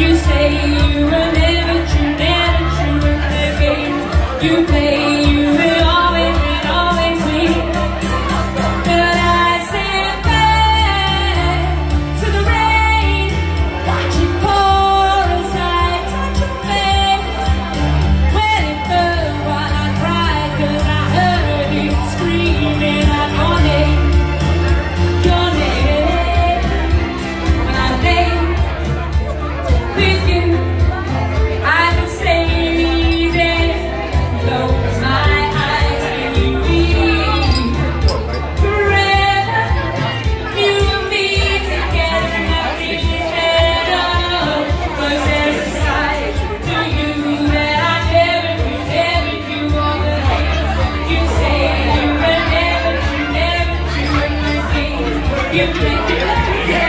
You say you were never true in the games you play. You will always win. But I sit back to the rain, watch it pour aside, touch your face. When it fell while I cried, 'cause I heard it screaming out your name. Your name. When I lay with you, I can stay there, close my eyes and you leave. Forever, you and me together, nothing is better. 'Cause there's a side to you that I never knew all the things you say. You were never true in the things you play.